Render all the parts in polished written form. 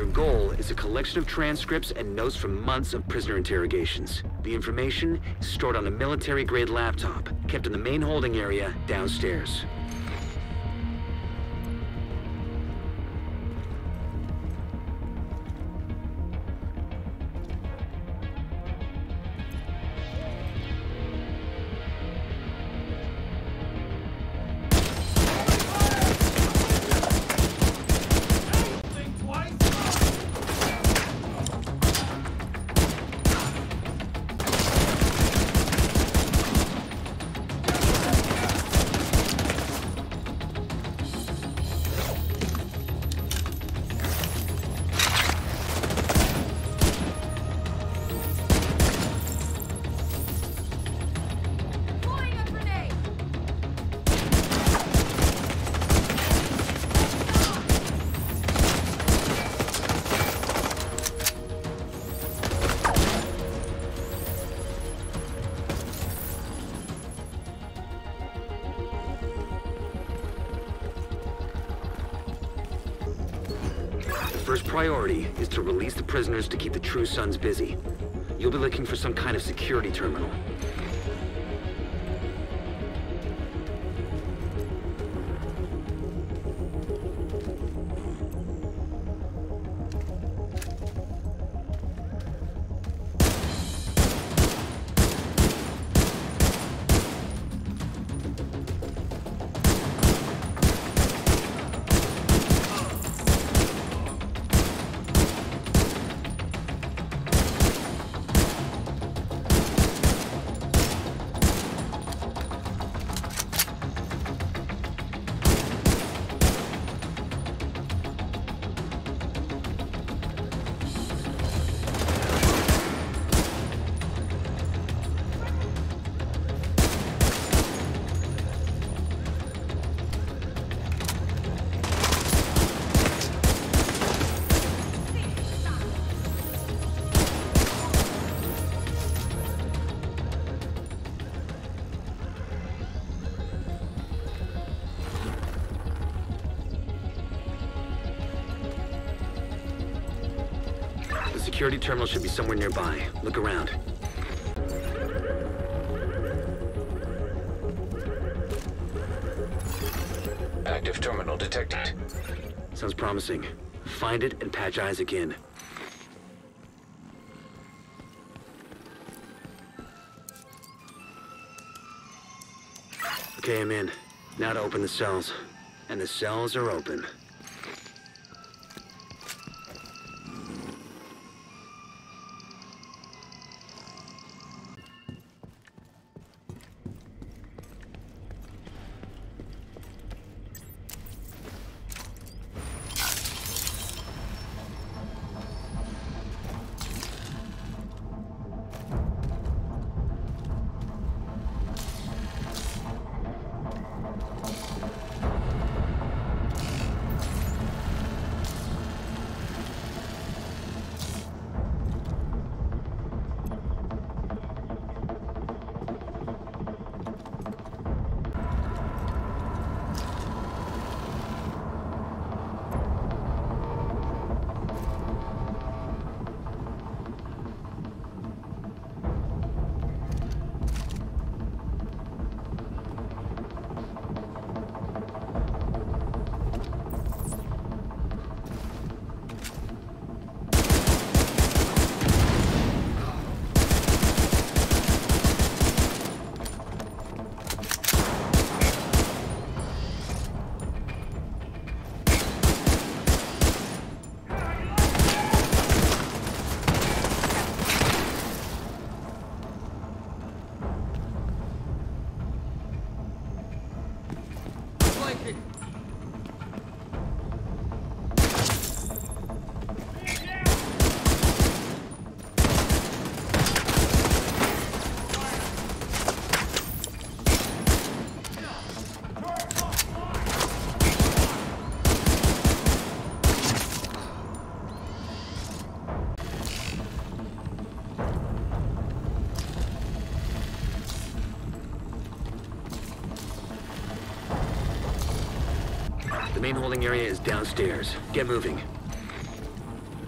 Your goal is a collection of transcripts and notes from months of prisoner interrogations. The information is stored on a military-grade laptop, kept in the main holding area downstairs. First priority is to release the prisoners to keep the True Sons busy. You'll be looking for some kind of security terminal. The security terminal should be somewhere nearby. Look around. Active terminal detected. Sounds promising. Find it and patch Isaac in. Okay, I'm in. Now to open the cells. And the cells are open. The main holding area is downstairs. Get moving.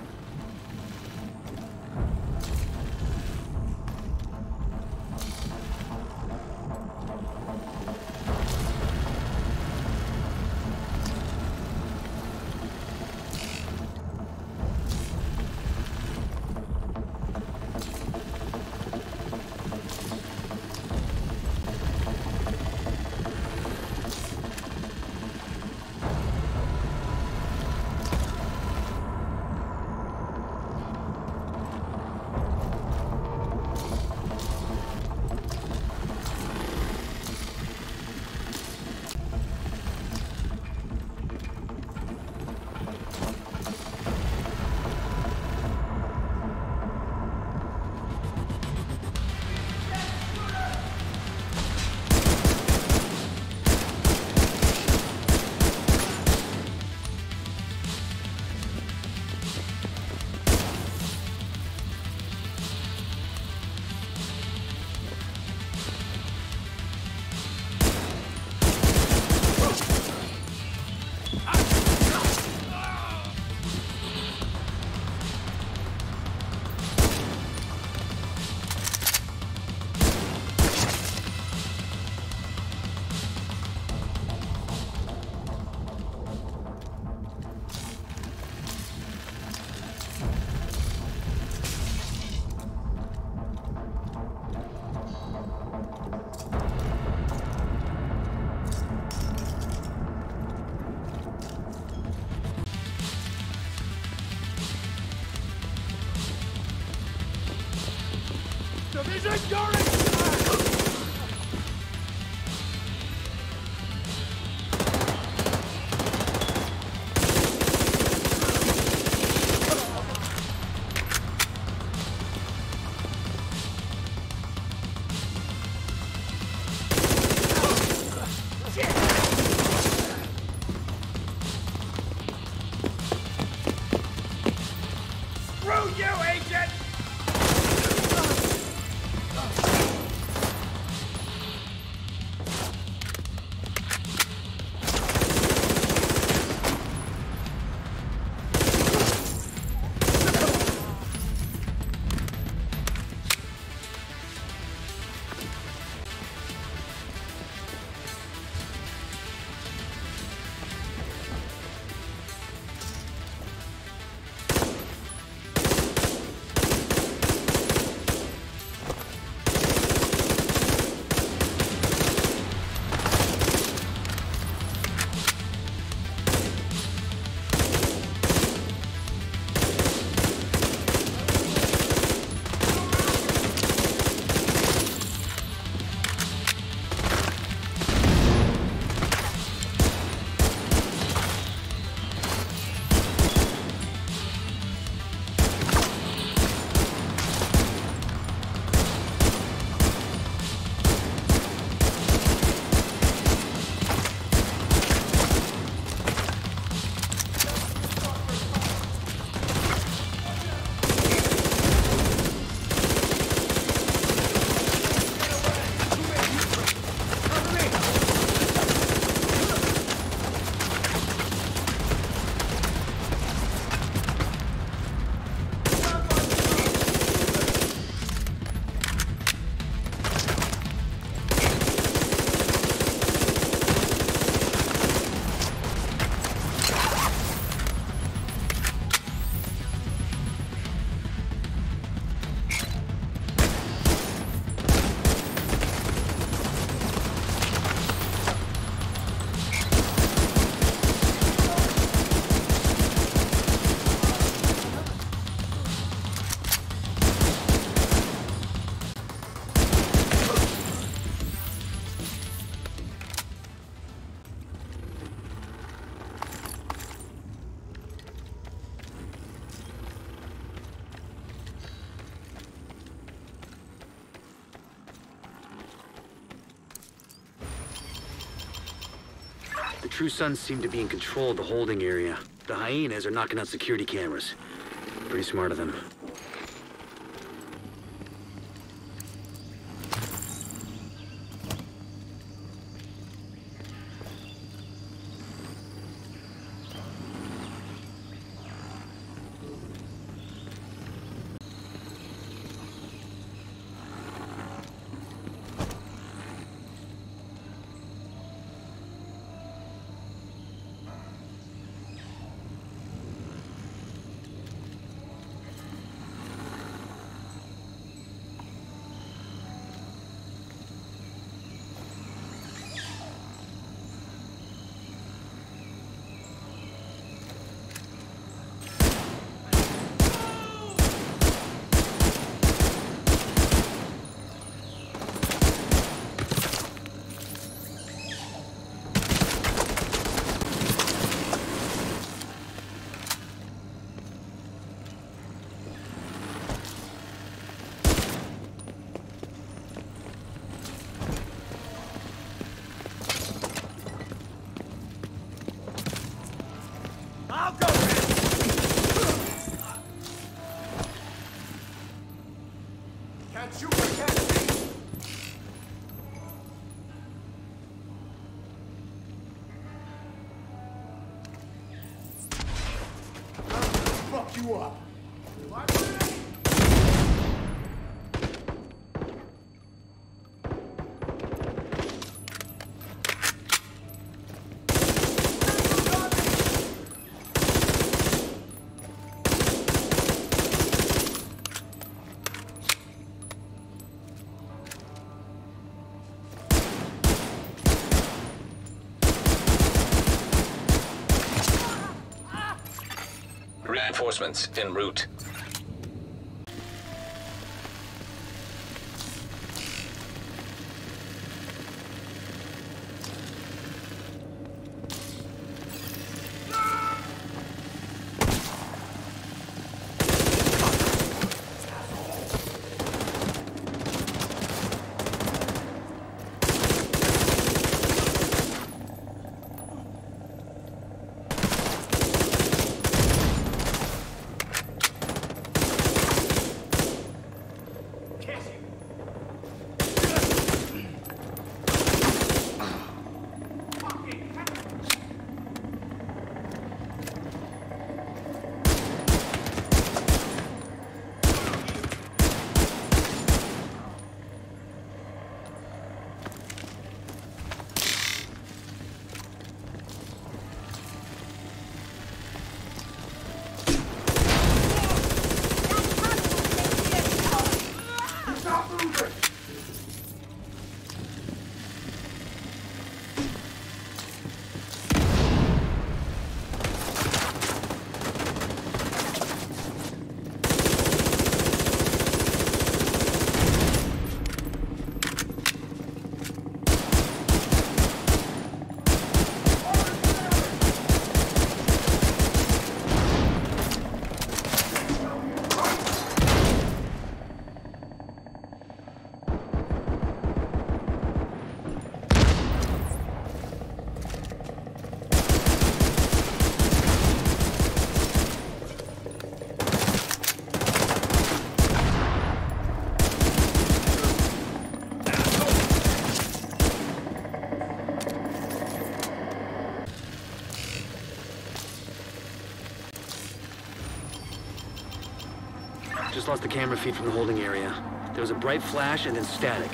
The True Sons seem to be in control of the holding area. The hyenas are knocking out security cameras. Pretty smart of them. You up. Reinforcements en route. just lost the camera feed from the holding area. There was a bright flash and then static.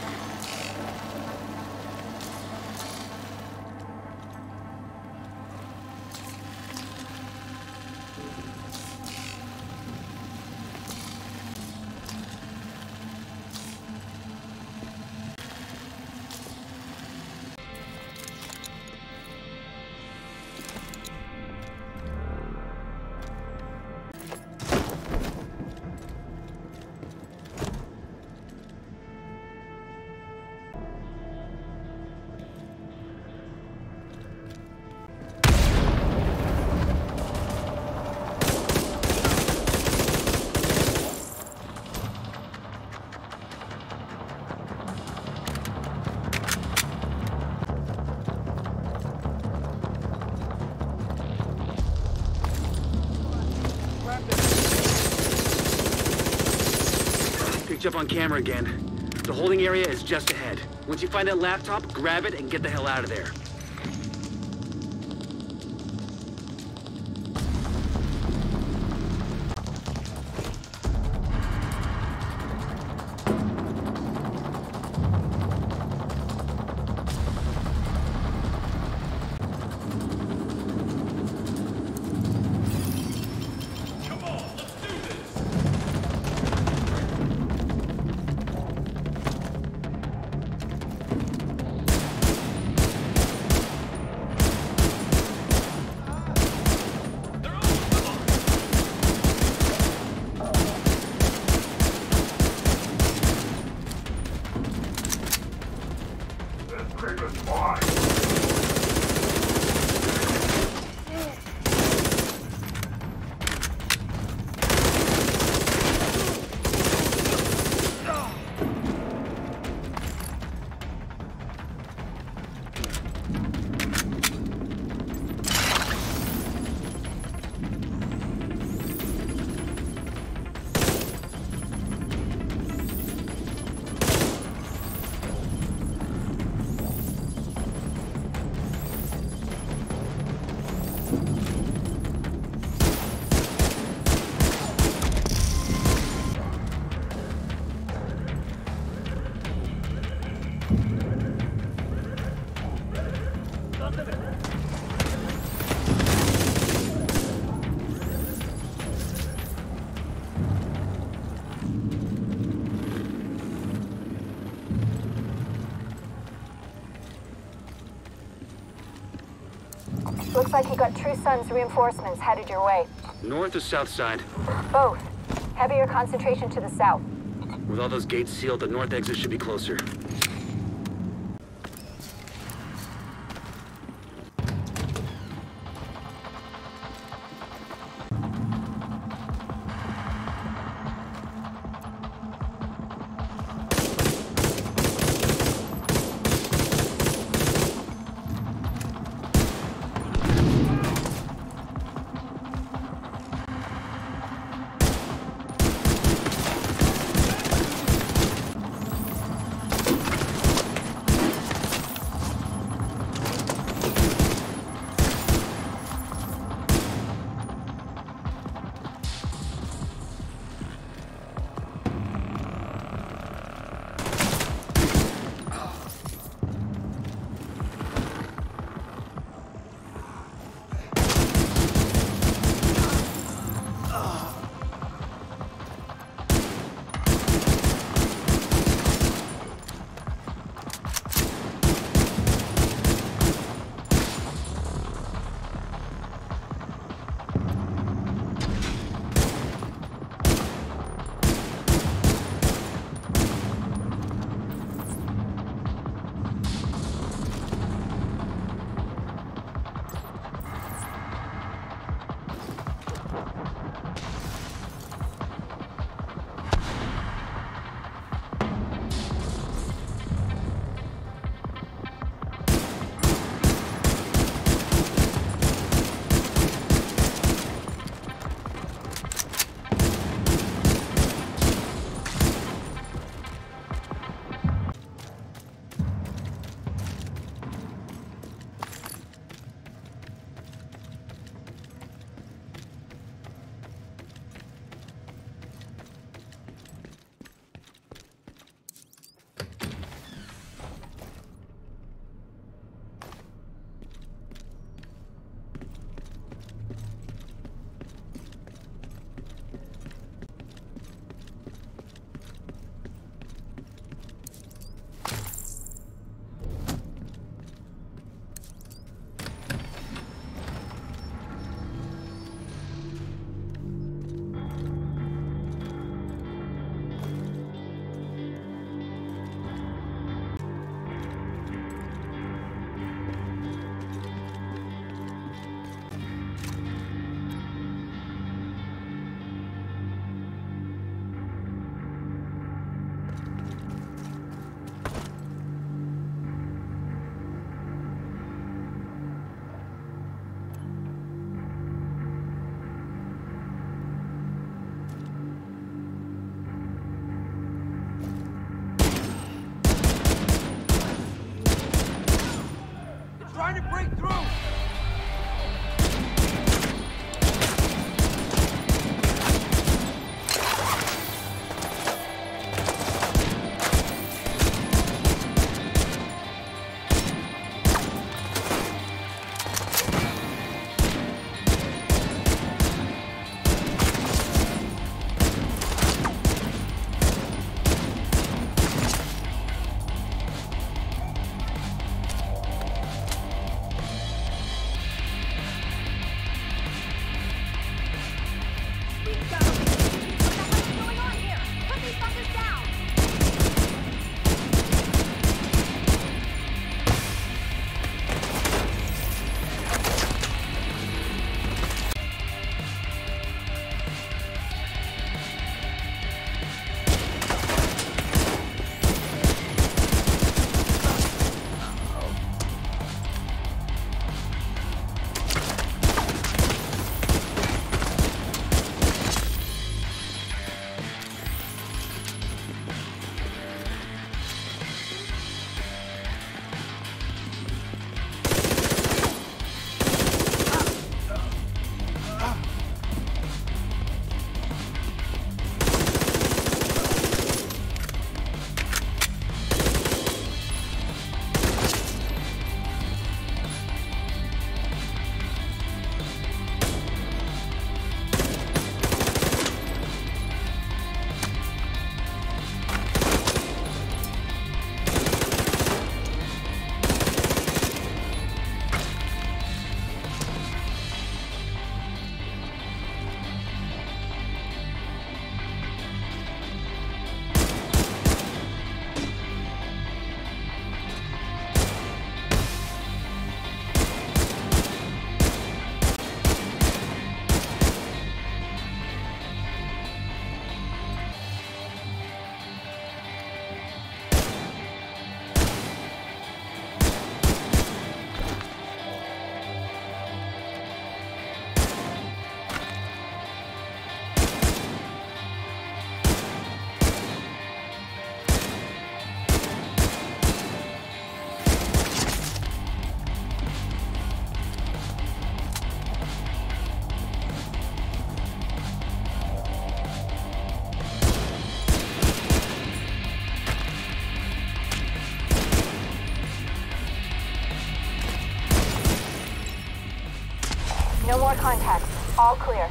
Picked you up on camera again. The holding area is just ahead. Once you find that laptop, grab it and get the hell out of there. Looks like you got True Sun's reinforcements headed your way. North or south side? Both. Heavier concentration to the south. With all those gates sealed, the north exit should be closer. trying to break through! No more contacts. All clear.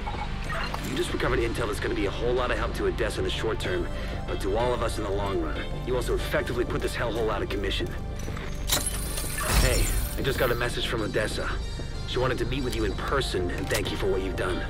You just recovered intel that's going to be a whole lot of help to Odessa in the short term, but to all of us in the long run. You also effectively put this hellhole out of commission. Hey, I just got a message from Odessa. She wanted to meet with you in person and thank you for what you've done.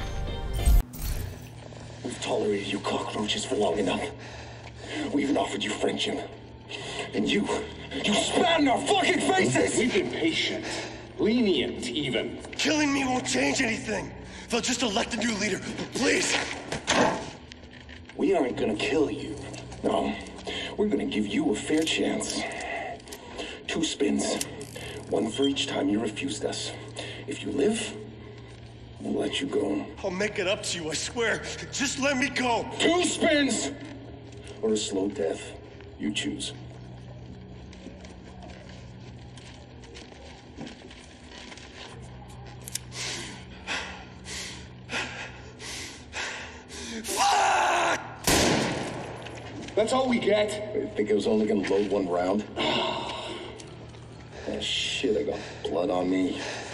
We've tolerated you cockroaches for long enough. We even offered you friendship. And you spat in our fucking faces! We've been patient. Lenient, even. Killing me won't change anything. They'll just elect a new leader. Please! We aren't gonna kill you. No. We're gonna give you a fair chance. 2 spins. 1 for each time you refused us. If you live, we'll let you go. I'll make it up to you, I swear. Just let me go. 2 spins! Or a slow death. You choose. Fuck! That's all we get? I think I was only gonna load 1 round. Ah, shit, I got blood on me.